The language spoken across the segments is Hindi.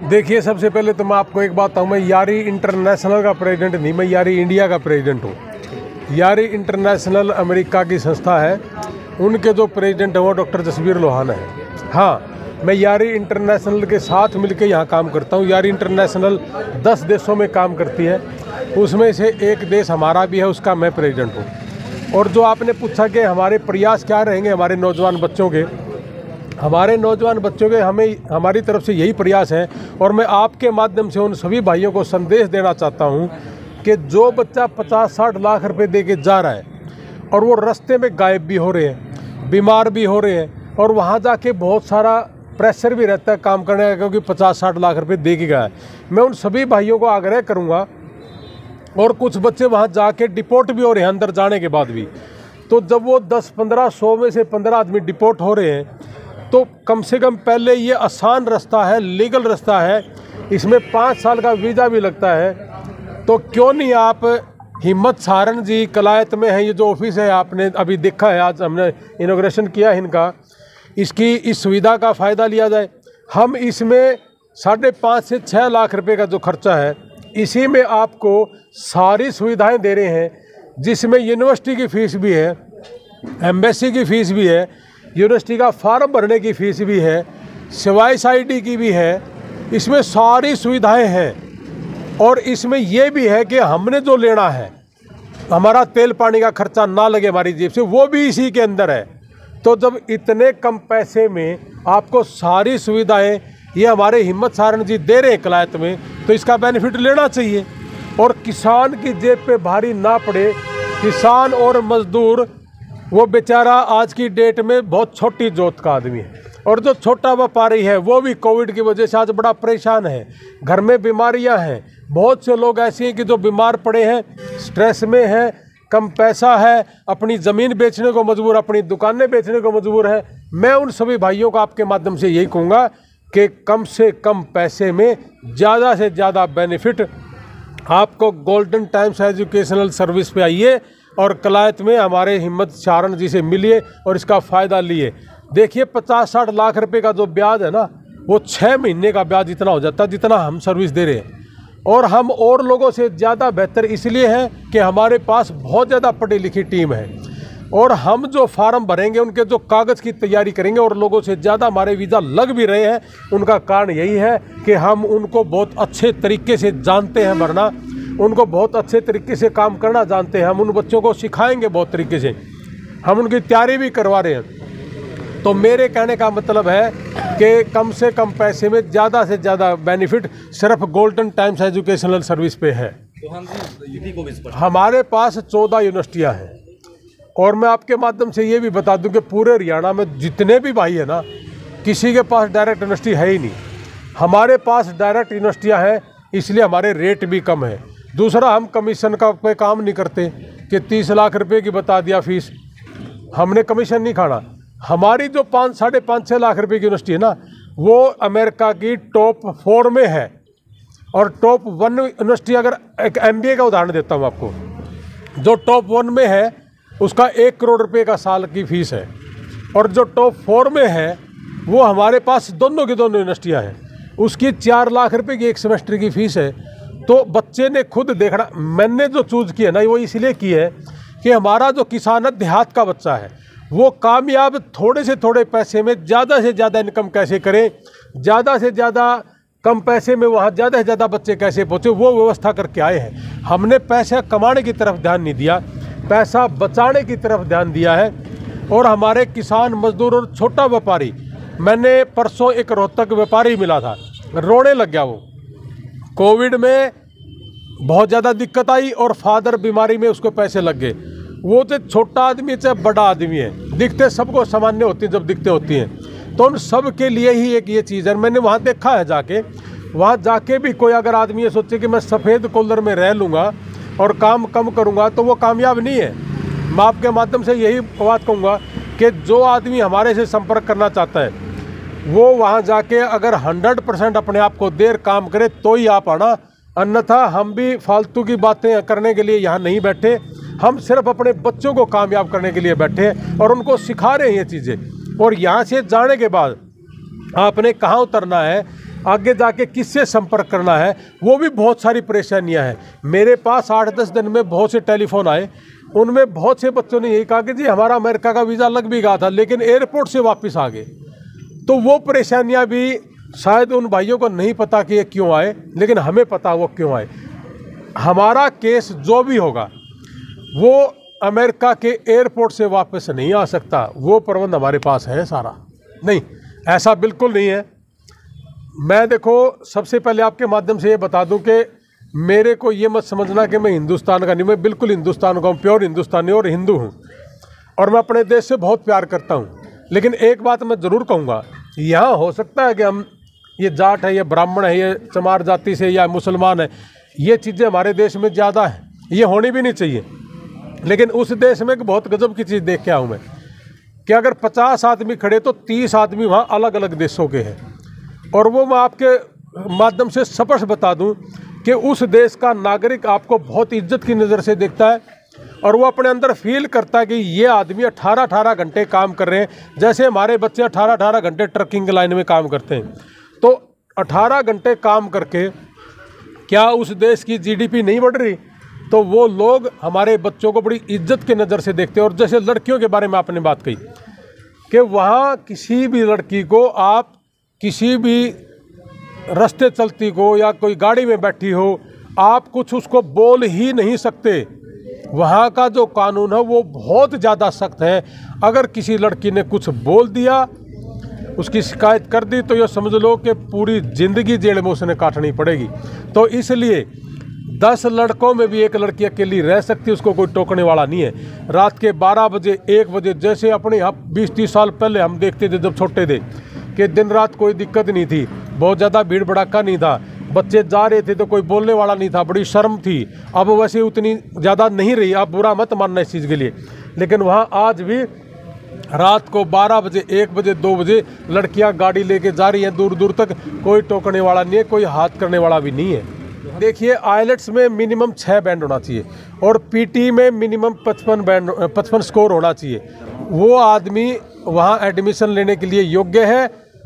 देखिए, सबसे पहले तो मैं आपको एक बात बताऊँ, मैं यारी इंटरनेशनल का प्रेसिडेंट नहीं, मैं यारी इंडिया का प्रेसिडेंट हूँ। यारी इंटरनेशनल अमेरिका की संस्था है, उनके जो प्रेसिडेंट हैं वो डॉक्टर जसबीर लोहाना है। हाँ, मैं यारी इंटरनेशनल के साथ मिलकर यहाँ काम करता हूँ। यारी इंटरनेशनल 10 देशों में काम करती है, उसमें से एक देश हमारा भी है, उसका मैं प्रेसिडेंट हूँ। और जो आपने पूछा कि हमारे प्रयास क्या रहेंगे हमारे नौजवान बच्चों के, हमारे नौजवान बच्चों के हमारी तरफ से यही प्रयास है। और मैं आपके माध्यम से उन सभी भाइयों को संदेश देना चाहता हूं कि जो बच्चा 50-60 लाख रुपए दे के जा रहा है और वो रास्ते में गायब भी हो रहे हैं, बीमार भी हो रहे हैं, और वहां जाके बहुत सारा प्रेशर भी रहता है काम करने का, क्योंकि 50-60 लाख रुपए दे के गया है। मैं उन सभी भाइयों को आग्रह करूँगा, और कुछ बच्चे वहाँ जाके डिपोर्ट भी हो रहे हैं अंदर जाने के बाद भी, तो जब वो 10-15 100 में से 15 आदमी डिपोर्ट हो रहे हैं, तो कम से कम पहले ये आसान रास्ता है, लीगल रास्ता है, इसमें 5 साल का वीज़ा भी लगता है। तो क्यों नहीं आप हिम्मत सारण जी कलायत में है, ये जो ऑफिस है आपने अभी देखा है, आज हमने इनॉग्रेशन किया है इनका, इस सुविधा का फ़ायदा लिया जाए। हम इसमें 5.5 से 6 लाख रुपए का जो खर्चा है, इसी में आपको सारी सुविधाएं दे रहे हैं, जिसमें यूनिवर्सिटी की फ़ीस भी है, एम्बेसी की फ़ीस भी है, यूनिवर्सिटी का फॉर्म भरने की फ़ीस भी है, सिवाइस ID की भी है, इसमें सारी सुविधाएं हैं। और इसमें यह भी है कि हमने जो लेना है, हमारा तेल पानी का खर्चा ना लगे हमारी जेब से, वो भी इसी के अंदर है। तो जब इतने कम पैसे में आपको सारी सुविधाएं ये हमारे हिम्मत सारण जी दे रहे हैं कलायत में, तो इसका बेनिफिट लेना चाहिए। और किसान की जेब पे भारी ना पड़े। किसान और मजदूर, वो बेचारा आज की डेट में बहुत छोटी जोत का आदमी है, और जो छोटा व्यापारी है वो भी कोविड की वजह से आज बड़ा परेशान है। घर में बीमारियां हैं, बहुत से लोग ऐसे हैं कि जो बीमार पड़े हैं, स्ट्रेस में हैं, कम पैसा है, अपनी ज़मीन बेचने को मजबूर, अपनी दुकानें बेचने को मजबूर है। मैं उन सभी भाइयों को आपके माध्यम से यही कहूँगा कि कम से कम पैसे में ज़्यादा से ज़्यादा बेनिफिट आपको गोल्डन टाइम्स एजुकेशनल सर्विस पे आइए और कलायत में हमारे हिम्मत सारण जी से मिलिए और इसका फ़ायदा लिए। देखिए, 50-60 लाख रुपए का जो ब्याज है ना, वो 6 महीने का ब्याज इतना हो जाता है जितना हम सर्विस दे रहे हैं। और हम और लोगों से ज़्यादा बेहतर इसलिए हैं कि हमारे पास बहुत ज़्यादा पढ़ी लिखी टीम है, और हम जो फार्म भरेंगे, उनके जो कागज़ की तैयारी करेंगे, और लोगों से ज़्यादा हमारे वीज़ा लग भी रहे हैं। उनका कारण यही है कि हम उनको बहुत अच्छे तरीके से जानते हैं भरना, उनको बहुत अच्छे तरीके से काम करना जानते हैं। हम उन बच्चों को सिखाएंगे बहुत तरीके से, हम उनकी तैयारी भी करवा रहे हैं। तो मेरे कहने का मतलब है कि कम से कम पैसे में ज़्यादा से ज़्यादा बेनिफिट सिर्फ गोल्डन टाइम्स एजुकेशनल सर्विस पे है। तो हमारे पास 14 यूनिवर्सिटियाँ हैं, और मैं आपके माध्यम से ये भी बता दूं कि पूरे हरियाणा में जितने भी भाई हैं ना, किसी के पास डायरेक्ट यूनिवर्सिटी है ही नहीं। हमारे पास डायरेक्ट यूनिवर्सिटियाँ हैं, इसलिए हमारे रेट भी कम है। दूसरा, हम कमीशन का पे काम नहीं करते कि 30 लाख रुपए की बता दिया फीस, हमने कमीशन नहीं खाना। हमारी जो 5-6.5 लाख रुपए की यूनिवर्सिटी है ना, वो अमेरिका की टॉप 4 में है। और टॉप 1 यूनिवर्सिटी, अगर एक MBA का उदाहरण देता हूँ आपको, जो टॉप 1 में है उसका 1 करोड़ रुपए का साल की फ़ीस है, और जो टॉप 4 में है वो हमारे पास दोनों की दोनों यूनिवर्सिटियाँ हैं, उसकी 4 लाख रुपए की एक सेमेस्टर की फ़ीस है। तो बच्चे ने खुद देखना, मैंने जो चूज़ की है ना, वो इसलिए की है कि हमारा जो किसान है, देहात का बच्चा है, वो कामयाब थोड़े से थोड़े पैसे में ज़्यादा से ज़्यादा इनकम कैसे करें, ज़्यादा से ज़्यादा कम पैसे में वहाँ ज़्यादा से ज़्यादा बच्चे कैसे पहुँचे, वो व्यवस्था करके आए हैं। हमने पैसा कमाने की तरफ ध्यान नहीं दिया, पैसा बचाने की तरफ ध्यान दिया है। और हमारे किसान, मजदूर और छोटा व्यापारी, मैंने परसों एक रोहतक व्यापारी मिला था, रोने लग गया। वो कोविड में बहुत ज़्यादा दिक्कत आई और फादर बीमारी में उसको पैसे लग गए। वो तो छोटा आदमी चाहे बड़ा आदमी है, दिखते सबको सामान्य होती हैं जब दिखते होती हैं। तो उन सब के लिए ही एक ये चीज़ है। मैंने वहाँ देखा है जाके, वहाँ जाके भी कोई अगर आदमी ये सोचे कि मैं सफ़ेद कॉलर में रह लूँगा और काम कम करूँगा, तो वो कामयाब नहीं है। मैं आपके माध्यम से यही बात कहूँगा कि जो आदमी हमारे से संपर्क करना चाहता है, वो वहाँ जाके अगर 100% अपने आप को देर काम करे तो ही आप आना, अन्यथा हम भी फालतू की बातें करने के लिए यहाँ नहीं बैठे। हम सिर्फ अपने बच्चों को कामयाब करने के लिए बैठे हैं और उनको सिखा रहे हैं ये चीज़ें। और यहाँ से जाने के बाद आपने कहाँ उतरना है, आगे जाके किससे संपर्क करना है, वो भी बहुत सारी परेशानियां हैं। मेरे पास 8-10 दिन में बहुत से टेलीफोन आए, उनमें बहुत से बच्चों ने यही कहा कि जी हमारा अमेरिका का वीज़ा लग भी गया था लेकिन एयरपोर्ट से वापस आ गए। तो वो परेशानियां भी शायद उन भाइयों को नहीं पता कि ये क्यों आए, लेकिन हमें पता वो क्यों आए। हमारा केस जो भी होगा वो अमेरिका के एयरपोर्ट से वापस नहीं आ सकता, वो प्रबंध हमारे पास है सारा। नहीं, ऐसा बिल्कुल नहीं है। मैं देखो सबसे पहले आपके माध्यम से ये बता दूं कि मेरे को ये मत समझना कि मैं हिंदुस्तान का नहीं, मैं बिल्कुल हिंदुस्तान का हूँ, प्योर हिंदुस्तानी और हिंदू हूँ, और मैं अपने देश से बहुत प्यार करता हूँ। लेकिन एक बात मैं ज़रूर कहूँगा, यहाँ हो सकता है कि हम ये जाट है, ये ब्राह्मण है, ये चमार जाति से या मुसलमान है, ये चीज़ें हमारे देश में ज़्यादा है, ये होनी भी नहीं चाहिए। लेकिन उस देश में एक बहुत गजब की चीज़ देख के आऊँ मैं कि अगर 50 आदमी खड़े तो 30 आदमी वहाँ अलग अलग देशों के हैं। और वो मैं आपके माध्यम से स्पष्ट बता दूं कि उस देश का नागरिक आपको बहुत इज्जत की नज़र से देखता है और वो अपने अंदर फील करता है कि ये आदमी 18-18 घंटे काम कर रहे हैं, जैसे हमारे बच्चे 18-18 घंटे ट्रकिंग लाइन में काम करते हैं। तो 18 घंटे काम करके क्या उस देश की जीडीपी नहीं बढ़ रही? तो वो लोग हमारे बच्चों को बड़ी इज्जत की नज़र से देखते हैं। और जैसे लड़कियों के बारे में आपने बात कही कि वहाँ किसी भी लड़की को आप किसी भी रास्ते चलती को या कोई गाड़ी में बैठी हो, आप कुछ उसको बोल ही नहीं सकते। वहाँ का जो कानून है वो बहुत ज़्यादा सख्त है। अगर किसी लड़की ने कुछ बोल दिया, उसकी शिकायत कर दी, तो ये समझ लो कि पूरी ज़िंदगी जेल में उसने काटनी पड़ेगी। तो इसलिए 10 लड़कों में भी एक लड़की अकेली रह सकती है, उसको कोई टोकने वाला नहीं है। रात के 12 बजे 1 बजे जैसे अपने यहाँ 20-30 साल पहले हम देखते थे जब छोटे थे कि दिन रात कोई दिक्कत नहीं थी, बहुत ज़्यादा भीड़ भड़ाका नहीं था, बच्चे जा रहे थे तो कोई बोलने वाला नहीं था, बड़ी शर्म थी। अब वैसे उतनी ज़्यादा नहीं रही, आप बुरा मत मानना इस चीज़ के लिए। लेकिन वहाँ आज भी रात को 12 बजे 1 बजे 2 बजे लड़कियाँ गाड़ी लेके जा रही हैं, दूर दूर तक कोई टोकने वाला नहीं है, कोई हाथ करने वाला भी नहीं है। देखिए, आइलेट्स में मिनिमम 6 बैंड होना चाहिए और पीटी में मिनिमम 55 स्कोर होना चाहिए। वो आदमी वहाँ एडमिशन लेने के लिए योग्य है।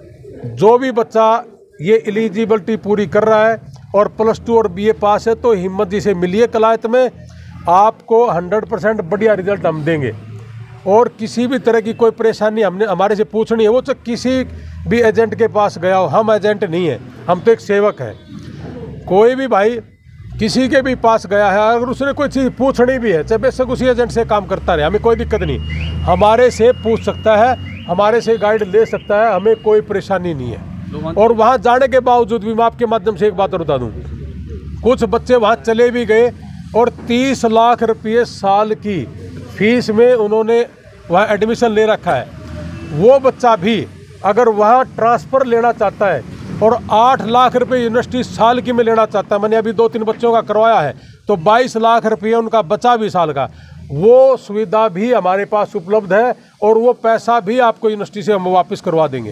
जो भी बच्चा ये एलिजिबिलिटी पूरी कर रहा है और +2 और BA पास है तो हिम्मत जी से मिलिए कलायत में, आपको 100% बढ़िया रिजल्ट हम देंगे। और किसी भी तरह की कोई परेशानी हमारे से पूछनी है, वो तो किसी भी एजेंट के पास गया हो, हम एजेंट नहीं है, हम तो एक सेवक हैं। कोई भी भाई किसी के भी पास गया है, अगर उसने कोई चीज़ पूछनी भी है, चाहे बेशक उसी एजेंट से काम करता रहे, हमें कोई दिक्कत नहीं, हमारे से पूछ सकता है, हमारे से गाइड ले सकता है, हमें कोई परेशानी नहीं है। और वहाँ जाने के बावजूद भी मैं आपके माध्यम से एक बात और बता दूँ, कुछ बच्चे वहाँ चले भी गए और 30 लाख रुपये साल की फीस में उन्होंने वहाँ एडमिशन ले रखा है। वो बच्चा भी अगर वहाँ ट्रांसफ़र लेना चाहता है और 8 लाख रुपए यूनिवर्सिटी साल की में लेना चाहता है, मैंने अभी 2-3 बच्चों का करवाया है, तो 22 लाख रुपये उनका बचा भी साल का, वो सुविधा भी हमारे पास उपलब्ध है और वो पैसा भी आपको यूनिवर्सिटी से हम वापस करवा देंगे।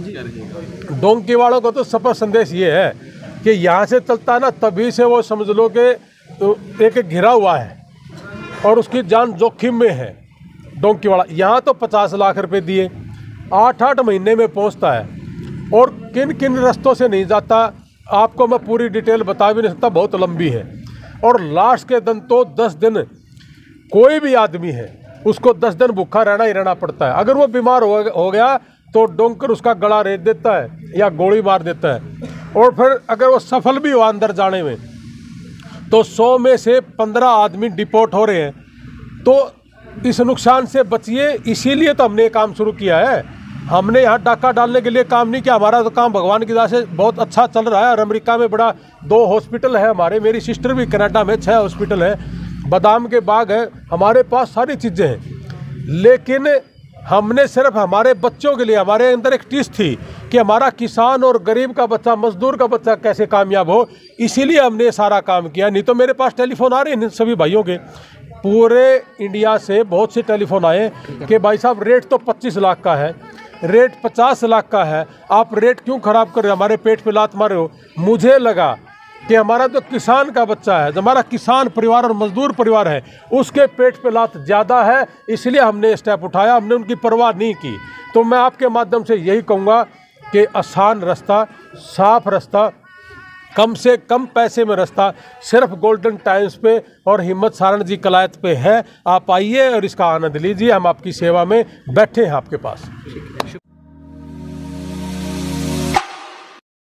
डोंकी वालों को तो सफर संदेश ये है कि यहाँ से चलता है ना, तभी से वो समझ लो कि एक घिरा हुआ है और उसकी जान जोखिम में है। डोंकी वाला यहाँ तो 50 लाख रुपए दिए 8-8 महीने में पहुँचता है, और किन किन रास्तों से नहीं जाता आपको मैं पूरी डिटेल बता भी नहीं सकता, बहुत लंबी है। और लास्ट के दिन तो 10 दिन कोई भी आदमी है उसको 10 दिन भूखा रहना ही रहना पड़ता है। अगर वो बीमार हो गया तो डोंकर उसका गला रेत देता है या गोली मार देता है। और फिर अगर वो सफल भी हुआ अंदर जाने में तो 100 में से 15 आदमी डिपोर्ट हो रहे हैं। तो इस नुकसान से बचिए, इसीलिए तो हमने ये काम शुरू किया है। हमने यहाँ डाका डालने के लिए काम नहीं किया, हमारा तो काम भगवान की दया से बहुत अच्छा चल रहा है। और अमेरिका में बड़ा 2 हॉस्पिटल है हमारे, मेरी सिस्टर भी कनाडा में 6 हॉस्पिटल है, बादाम के बाग है, हमारे पास सारी चीज़ें हैं। लेकिन हमने सिर्फ हमारे बच्चों के लिए, हमारे अंदर एक टीस थी कि हमारा किसान और गरीब का बच्चा, मजदूर का बच्चा कैसे कामयाब हो, इसीलिए हमने सारा काम किया। नहीं तो मेरे पास टेलीफोन आ रहे हैं सभी भाइयों के, पूरे इंडिया से बहुत से टेलीफोन आए कि भाई साहब रेट तो 25 लाख का है, रेट 50 लाख का है, आप रेट क्यों ख़राब कर रहे हो, हमारे पेट पे लात मारे हो। मुझे लगा कि हमारा जो किसान का बच्चा है, जो हमारा किसान परिवार और मजदूर परिवार है, उसके पेट पे लात ज़्यादा है, इसलिए हमने स्टेप उठाया, हमने उनकी परवाह नहीं की। तो मैं आपके माध्यम से यही कहूँगा कि आसान रास्ता, साफ रास्ता, कम से कम पैसे में रास्ता सिर्फ गोल्डन टाइम्स पे और हिम्मत सारण जी कलायत पे है। आप आइए और इसका आनंद लीजिए। हम आपकी सेवा में बैठे हैं आपके पास।